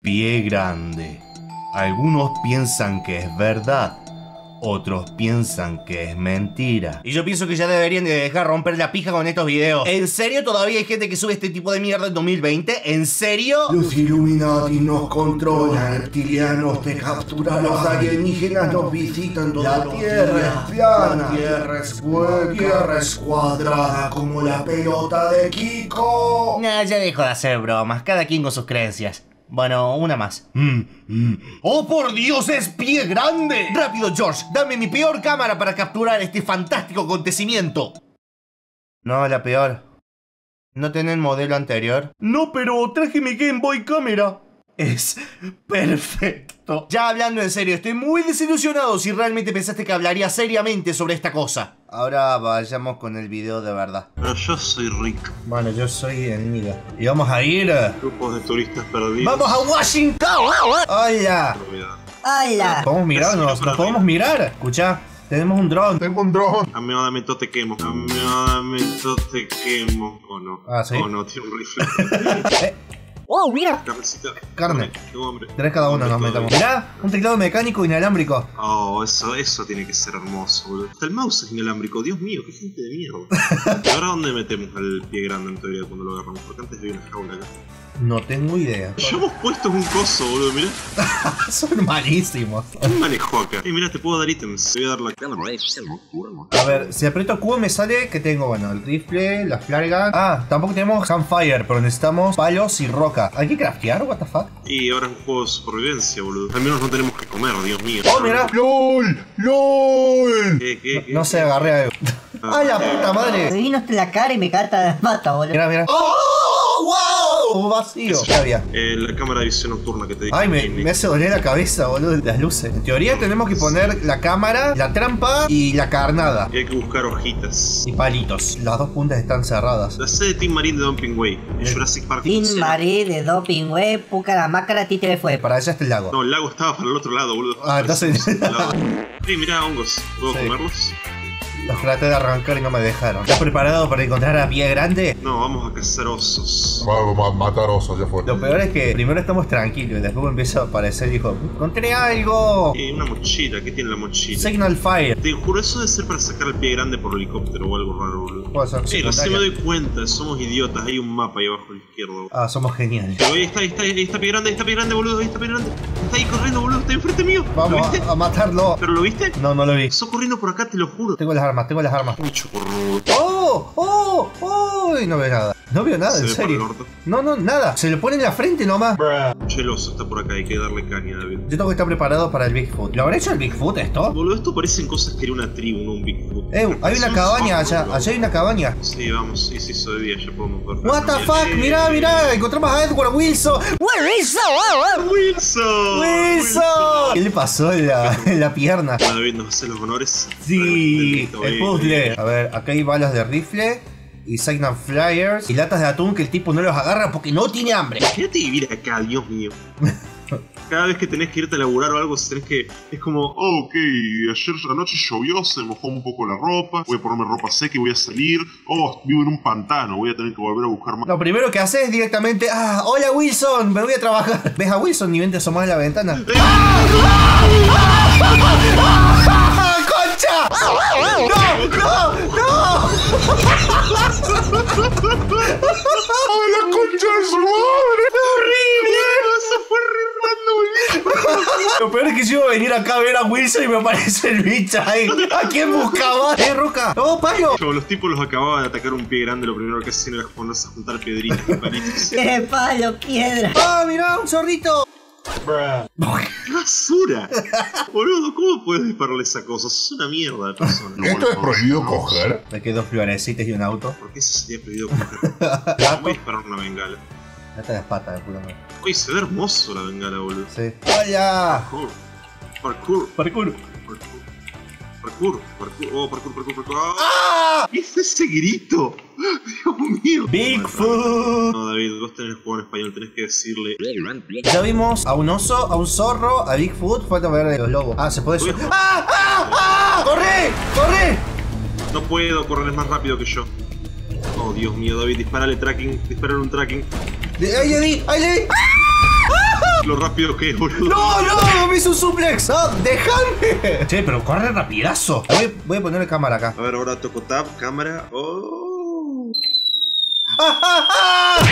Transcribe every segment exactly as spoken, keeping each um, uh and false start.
Pie grande. Algunos piensan que es verdad, otros piensan que es mentira. Y yo pienso que ya deberían de dejar romper la pija con estos videos. ¿En serio todavía hay gente que sube este tipo de mierda en dos mil veinte? ¿En serio? Los Illuminati nos controlan, reptilianos te capturan, los alienígenas nos visitan, toda la tierra es plana, la tierra es hueca, tierra es cuadrada como la pelota de Kiko. Nah, ya dejo de hacer bromas, cada quien con sus creencias. Bueno, una más. Mm, mm. ¡Oh, por Dios, es Pie Grande! Rápido, George, dame mi peor cámara para capturar este fantástico acontecimiento. No, la peor. ¿No tienen modelo anterior? No, pero traje mi Game Boy cámara. Es perfecto. Ya hablando en serio, estoy muy desilusionado si realmente pensaste que hablaría seriamente sobre esta cosa. Ahora vayamos con el video de verdad. Pero yo soy Rick. Bueno, yo soy Enmiga. Y vamos a ir... Grupos de turistas perdidos. ¡Vamos a Washington! ¡Hola! ¡Hola! ¿Podemos mirarnos? ¿Nos podemos mirar? Escucha, tenemos un dron. Tengo un dron. Amigadamente te quemo. Amigadamente te quemo. ¿O no? Ah, ¿sí? ¿O no? Tiene un rifle. eh. ¡Oh, mira! Carnecita. Carne. Tengo hambre. Tres cada uno nos metamos. Mirá, un teclado mecánico inalámbrico. Oh, eso, eso tiene que ser hermoso, boludo. Hasta el mouse es inalámbrico. Dios mío, qué gente de mierda. ¿Y ahora dónde metemos al Pie Grande en teoría cuando lo agarramos? Porque antes había una jaula acá. No tengo idea. Ya hemos puesto un coso, boludo, mirá. Son malísimos. ¿Quién manejó acá? Eh, mirá, te puedo dar ítems. Te voy a dar la cámara. A ver, si aprieto Q me sale que tengo, bueno, el rifle, la flarga. Ah, tampoco tenemos campfire, pero necesitamos palos y roca. ¿Hay que craftear? What the fuck? Y ahora es un juego de supervivencia, boludo. Al menos no tenemos que comer, Dios mío. Oh, mirá. ¡Lol! ¡Lol! ¿Qué, qué, qué? No sé, agarré algo. Ah, ¡Ay, la puta madre! Me vino hasta la cara y me cata la mata, boludo. Mirá, mirá. ¡Oh, wow! Vacío. Ya había. Eh, la cámara de visión nocturna que te dije. Ay, me, me hace doler la cabeza, boludo, las luces. En teoría tenemos que poner la cámara, la trampa y la carnada. Y hay que buscar hojitas. Y palitos. Las dos puntas están cerradas. La sede de Team Marine de Dumping Way. En Jurassic Park. Team funciona. Marie de Doping Web, Puca la Mácara, títere fue. Para allá está el lago. No, el lago estaba para el otro lado, boludo. Ah, entonces... Ey, mirá, hongos. ¿Puedo Sí. comerlos? Los traté de arrancar y no me dejaron. ¿Estás preparado para encontrar a Pie Grande? No, vamos a cazar osos. Vamos a matar osos, ya fue. Lo peor es que primero estamos tranquilos y después empieza a aparecer y dijo, encontré algo. Eh, una mochila. ¿Qué tiene la mochila? Signal Fire. Te juro, eso debe ser para sacar al Pie Grande por helicóptero o algo raro, boludo. Puede ser Eh, no sé, me secundaria. doy cuenta. Somos idiotas. Hay un mapa ahí abajo a la izquierda, boludo. Ah, somos geniales. Pero ahí está, ahí está, ahí está Pie Grande, ahí está Pie Grande, boludo. Ahí está Pie Grande. Está ahí corriendo, boludo. Está enfrente mío. ¿Lo Vamos viste? a, a matarlo. ¿Pero lo viste? No, no lo vi. Pasó corriendo por acá, te lo juro. Tengo las armas, tengo las armas. Mucho corrudo. ¡Oh! ¡Oh! ¡Oh! Y no veo nada. No veo nada, Se en ve para el serio. orto. No, no, nada. Se le pone en la frente nomás. Che, el oso está por acá, hay que darle caña, David. Yo tengo que estar preparado para el Bigfoot. ¿Lo habrá hecho el Bigfoot esto? Boludo, esto parecen cosas que era una tribu, no un Bigfoot. Eh, hay una cabaña allá. Allá hay una cabaña. Sí, vamos, sí, sí, eso de día, ya podemos ver. What the fuck, mirá, mirá, encontramos a Edward Wilson. ¡Wilson! ¡Wilson! ¿Qué le pasó en la, en la pierna? Bueno, David, ¿nos hace los honores? Sí, Listo, el eh, puzzle. eh. A ver, acá hay balas de rifle y Signal Flyers y latas de atún que el tipo no los agarra porque no tiene hambre. Imagínate vivir acá, Dios mío. Cada vez que tenés que irte a laburar o algo, tenés que... Es como, oh, ok, ayer anoche llovió, se mojó un poco la ropa, voy a ponerme ropa seca y voy a salir. Oh, vivo en un pantano, voy a tener que volver a buscar más. Lo primero que haces es directamente, ah, hola Wilson, me voy a trabajar. ¿Ves a Wilson ni ven te asomás en la ventana? ¡Ah, concha! ¡No, no, no! ¡Ay, la concha de su madre! ¡Horrible! Se fue Lo peor es que yo iba a venir acá a ver a Wilson y me aparece el bicho ahí. ¿A quién buscaba? ¿Eh, Roca? ¡Oh, palo! Como los tipos los acababan de atacar un Pie Grande, lo primero que hacían era ponerse a juntar piedritas y palitos. ¡Qué palo, piedra! ¡Ah, mirá, un zorrito! ¡Qué basura! Boludo, ¿cómo puedes dispararle esa cosa? Es una mierda de persona. ¿Esto es prohibido coger? Me quedó florecitas y un auto. ¿Por qué se sería pedido coger? Voy a disparar una bengala. Date las patas, de puta madre. Uy, se ve hermoso la bengala, boludo. Sí. ¡Hola! Parkour. Parkour. Parkour. Parkour. Parkour. Parkour. Oh, parkour, parkour, parkour. ¡Ah! ¿Qué es ese grito? Dios mío. Bigfoot. No, David, vos tenés que jugar en español, tenés que decirle. Ya vimos a un oso, a un zorro, a Bigfoot. Falta ver a los lobos. Ah, se puede subir. ¡Ah! ¡Ah! ¡Ah! ¡Corre! ¡Corre! No puedo, correr es más rápido que yo. Oh, Dios mío, David, disparale tracking, disparale un tracking. ¡Ahí le di! ¡Ahí le di! ¡Ah! lo rápido que es, boludo. ¡No, no! ¡Me hizo un suplex! ¡No, déjame! Che, pero corre rapidazo. Voy, voy a ponerle cámara acá. A ver, ahora toco tab, cámara. Oh. ¡Ah, ah, ah!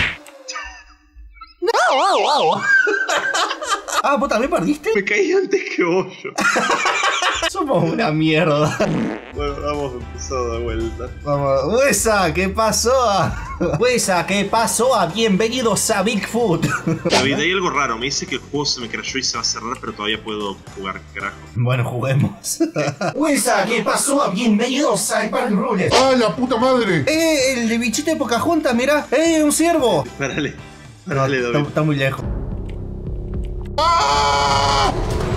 ¡No! Ah, ¿vos también perdiste? Me caí antes que vos. Yo. Somos una mierda. Bueno, vamos a empezar de vuelta. Vamos. Huesa, ¿qué pasó? Huesa, ¿qué pasó? Bienvenidos a Bigfoot. David, hay algo raro. Me dice que el juego se me crashó y se va a cerrar, pero todavía puedo jugar, carajo. Bueno, juguemos. Huesa, ¿qué pasó? Bienvenidos a Park Rules. ¡Ah, la puta madre! Eh, el de bichito de Pocahontas, mira. Eh, un ciervo. Párale. No, Párale, está, David. está muy lejos. ¡Ah!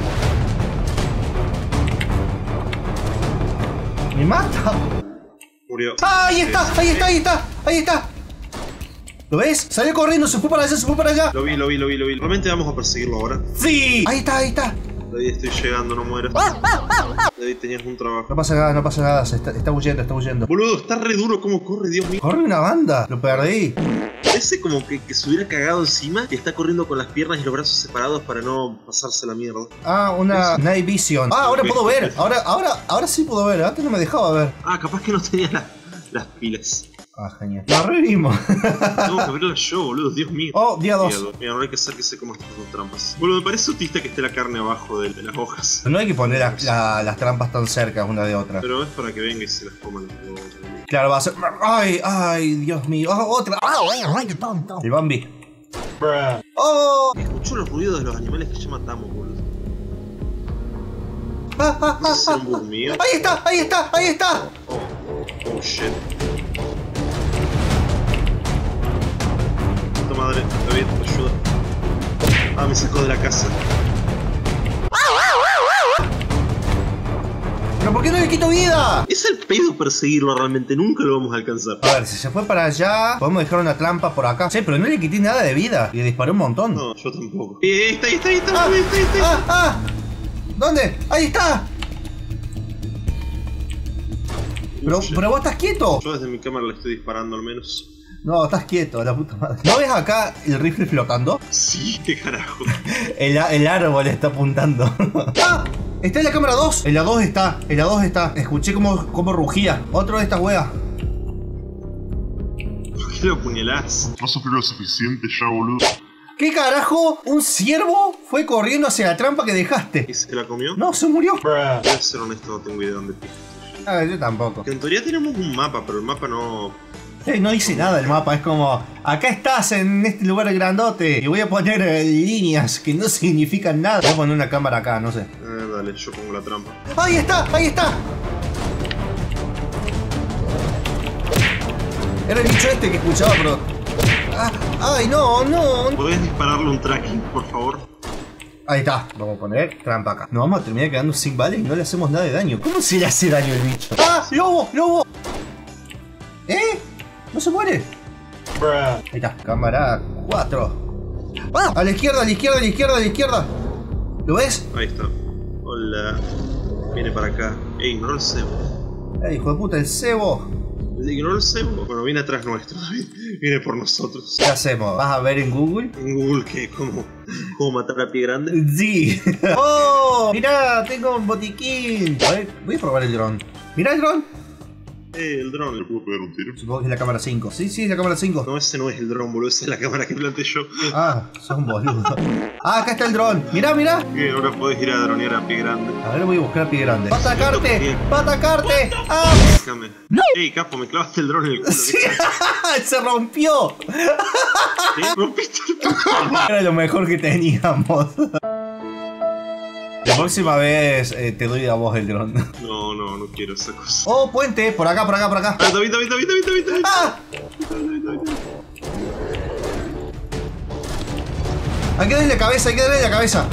Me mata. Murió. ¡Ah, ahí está! ¡Ahí está! ¡Ahí está! ¡Ahí está! ¿Lo ves? Salió corriendo, se fue para allá, se fue para allá. Lo vi, lo vi, lo vi, lo vi. Realmente vamos a perseguirlo ahora. ¡Sí! Ahí está, ahí está. David, estoy llegando, no mueras. David, tenías un trabajo. No pasa nada, no pasa nada. Se está, está huyendo, está huyendo. Boludo, está re duro cómo corre, Dios mío. Corre una banda. Lo perdí. Parece como que, que se hubiera cagado encima y está corriendo con las piernas y los brazos separados para no pasarse la mierda. Ah, una Night Vision. Ah, ahora puedo ver. Ahora, ahora, ahora sí puedo ver. Antes no me dejaba ver. Ah, capaz que no tenía la- las pilas. Ah, genial. Nos revimos. Tengo que abrirla yo, boludo, Dios mío. Oh, día dos. Mira, ahora hay que hacer que se coma estas dos trampas. Boludo, me parece autista que esté la carne abajo de, de las hojas. No hay que poner la- la- las trampas tan cerca una de otra. Pero es para que venga y se las coman. Claro, va a ser. ¡Ay, ay, Dios mío! Ah, otra. ¡Ay, qué tonto! El Bambi. ¡Oh! Escucho los ruidos de los animales que ya matamos, boludo. Ah, ah, ¿No ah, sé si es un ah, bug mío? Ahí está, ahí está, ahí está. Oh, oh shit. Puta madre, David, ayuda. Ah, me sacó de la casa. ¿Pero por qué no le quito vida? Es el pedo perseguirlo realmente, nunca lo vamos a alcanzar. A ver, si se fue para allá, podemos dejar una trampa por acá. Sí, pero no le quité nada de vida. Le disparé un montón. No, yo tampoco. Eh, ahí está, ahí está, ahí está, Ah, ahí está, ahí está. ah, ah. ¿Dónde? Ahí está. Pero, Shit. pero vos estás quieto. Yo desde mi cámara le estoy disparando al menos. No, estás quieto, la puta madre. ¿No ves acá el rifle flotando? Sí, qué carajo. El, a- el árbol está apuntando. ¡Ah! Está en la cámara dos. En la dos está, en la dos está. Escuché cómo, cómo rugía. Otro de estas weas. ¿Por qué lo apuñalás? No sufrió lo suficiente ya, boludo. ¿Qué carajo? ¿Un ciervo fue corriendo hacia la trampa que dejaste? ¿Y se la comió? No, se murió. Voy a ser honesto, no tengo idea de dónde estoy. Ah, yo tampoco. Que en teoría tenemos un mapa, pero el mapa no... Eh, no dice nada el mapa, es como, acá estás en este lugar grandote y voy a poner eh, líneas que no significan nada. Voy a poner una cámara acá, no sé. Eh, dale, yo pongo la trampa. ¡Ahí está! ¡Ahí está! Era el bicho este que escuchaba, pero... Ah, ¡ay, no, no! ¿Podés dispararle un tracking, por favor? Ahí está. Vamos a poner trampa acá. Nos vamos a terminar quedando sin balas y no le hacemos nada de daño. ¿Cómo se le hace daño al bicho? ¡Ah! ¡Lobo! ¡Lobo! ¿Eh? ¿No se muere? Ahí está. Cámara cuatro. ¡Ah! A la izquierda, a la izquierda, a la izquierda, a la izquierda. ¿Lo ves? Ahí está. Hola. Viene para acá. Ey, ignoró el cebo. Eh, hijo de puta, el cebo. ¿Ignoró el cebo? Bueno, viene atrás nuestro, David. Viene por nosotros. ¿Qué hacemos? ¿Vas a ver en Google? En Google, ¿qué? ¿Cómo? ¿Cómo matar a pie grande? Sí. ¡Oh! Mirá, tengo un botiquín. A ver, voy a probar el dron. Mirá el dron. Eh, el dron. ¿Le puedo pegar un tiro? Supongo que es la cámara cinco. Sí, sí, es la cámara cinco. No, ese no es el dron, boludo. Esa es la cámara que planté yo. Ah, sos un boludo. Ah, acá está el dron. Mirá, mirá. Que ahora podés ir a dronear a pie grande. A ver, voy a buscar a pie grande. ¡Va a atacarte! ¡Va a atacarte! ¡Ah! Déjame. Ey, capo, me clavaste el dron en el culo. Sí. ¡Se rompió! ¿Qué? ¿Rompiste el dron? Era lo mejor que teníamos. La próxima vez eh, te doy a vos el dron. No, no, no quiero esa cosa. Oh, puente. Por acá, por acá, por acá. Ah, David, David, David, David, David, David. ¡Ah! Hay que darle la cabeza, hay que darle la cabeza.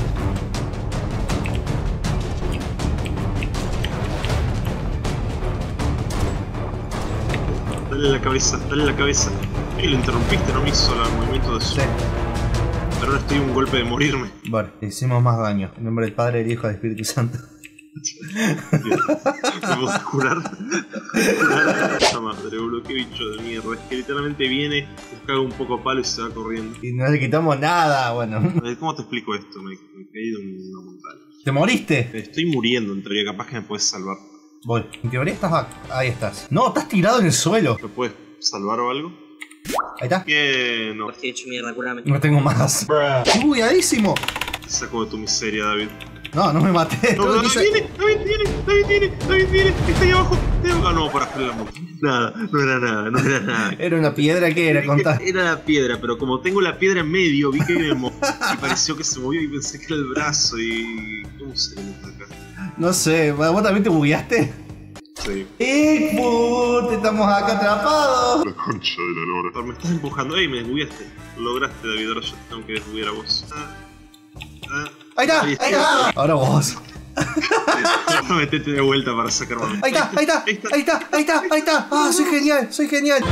Dale la cabeza, dale la cabeza. Ey, lo interrumpiste, no me hizo el movimiento de su. Sí. Pero ahora estoy a un golpe de morirme. Bueno, le hicimos más daño. En nombre del Padre, del Hijo y del Espíritu Santo. Me puedo curar. Curar a la puta madre, boludo. Qué bicho de mierda. Es que literalmente viene, nos caga un poco a palo y se va corriendo. Y no le quitamos nada, bueno. A ver, ¿cómo te explico esto? Me, me he caído en una montaña. ¿Te moriste? Me estoy muriendo en teoría, capaz que me puedes salvar. Voy. En teoría estás acá. Ahí estás. No, estás tirado en el suelo. ¿Me puedes salvar o algo? Ahí está. Que no. Estoy hecho mierda, curame. No tengo más. Estoy bugueadísimo. Te saco de tu miseria, David. No, no me maté. No, no, David viene, David viene, David viene, David viene. Está ahí abajo. Está ahí abajo. Ah, no, para hacer la moto. Nada, no era nada, no era nada. Era una piedra que era, contá. Era la piedra, pero como tengo la piedra en medio, vi que me movió y pareció que se movió y pensé que era el brazo y... ¿Cómo se le mete acá? No sé, ¿vos también te bugueaste? Sí. ¡Eh, puto! Estamos acá atrapados. La concha de la lora. Pero me estás empujando. ¡Ey, me desbugueaste! Lo lograste, David, ahora yo te tengo que desbuguear a vos. Ah, ah. Ahí está, ahí está. Ahora vos. Metete de vuelta para sacarme. Ahí está, ahí está, ahí está, ahí está, ahí está. Ah, soy genial, soy genial.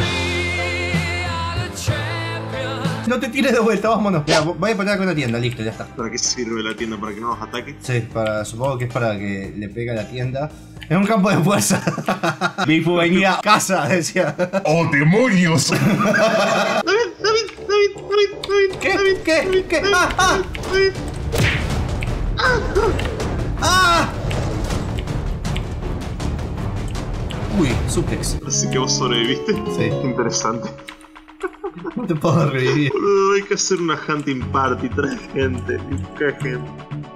No te tires de vuelta, vámonos. Mira, voy a poner acá una tienda, listo, ya está. ¿Para qué sirve la tienda? ¿Para que no nos ataque? Sí, para, supongo que es para que le pegue a la tienda. Es un campo de fuerza. Bifu venía a casa, decía. ¡Oh, demonios! David, David, David, David, David. ¿Qué? David, ¿Qué? David, ¿Qué? David, ¡Ah! ¡Ah! David. ¡Ah! Uy, suplex. Así que vos sobreviviste. Sí. Interesante. No te puedo revivir. Boludo, hay que hacer una hunting party. Trae gente, busca gente.